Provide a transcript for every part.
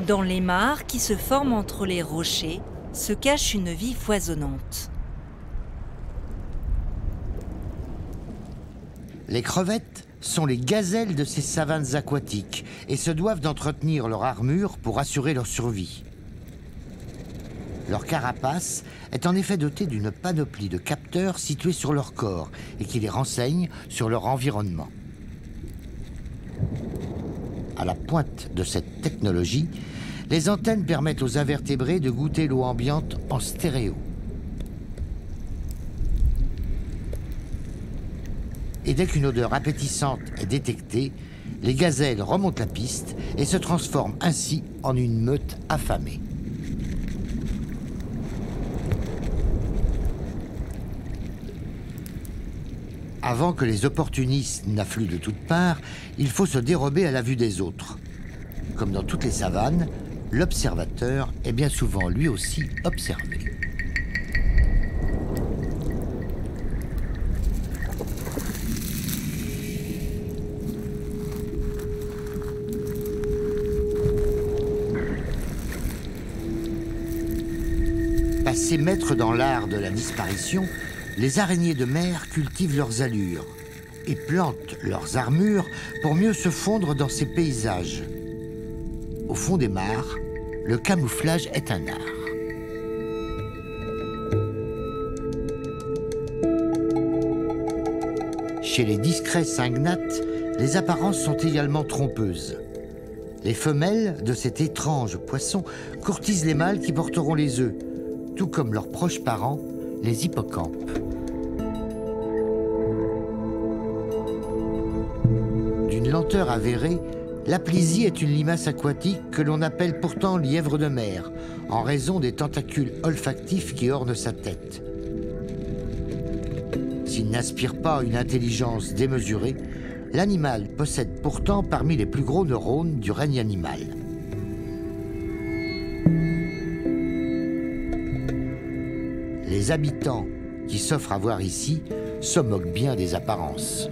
Dans les mares qui se forment entre les rochers se cache une vie foisonnante. Les crevettes sont les gazelles de ces savanes aquatiques et se doivent d'entretenir leur armure pour assurer leur survie. Leur carapace est en effet dotée d'une panoplie de capteurs situés sur leur corps et qui les renseignent sur leur environnement. À la pointe de cette technologie, les antennes permettent aux invertébrés de goûter l'eau ambiante en stéréo. Et dès qu'une odeur appétissante est détectée, les gazelles remontent la piste et se transforment ainsi en une meute affamée. Avant que les opportunistes n'affluent de toutes parts, il faut se dérober à la vue des autres. Comme dans toutes les savanes, l'observateur est bien souvent lui aussi observé. Passés maîtres dans l'art de la disparition, les araignées de mer cultivent leurs allures et plantent leurs armures pour mieux se fondre dans ces paysages. Au fond des mares, le camouflage est un art. Chez les discrets cygnates, les apparences sont également trompeuses. Les femelles de cet étrange poisson courtisent les mâles qui porteront les œufs, tout comme leurs proches parents, les hippocampes. D'une lenteur avérée, l'aplysie est une limace aquatique que l'on appelle pourtant lièvre de mer, en raison des tentacules olfactifs qui ornent sa tête. S'il n'aspire pas une intelligence démesurée, l'animal possède pourtant parmi les plus gros neurones du règne animal. Les habitants qui s'offrent à voir ici se moquent bien des apparences.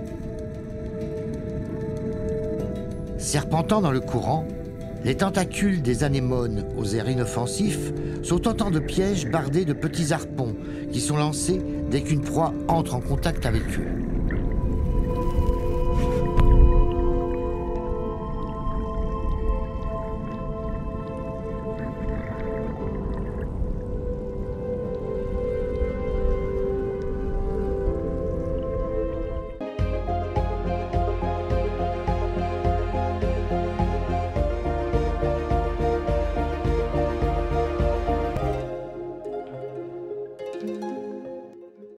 Serpentant dans le courant, les tentacules des anémones aux airs inoffensifs sont autant de pièges bardés de petits harpons qui sont lancés dès qu'une proie entre en contact avec eux.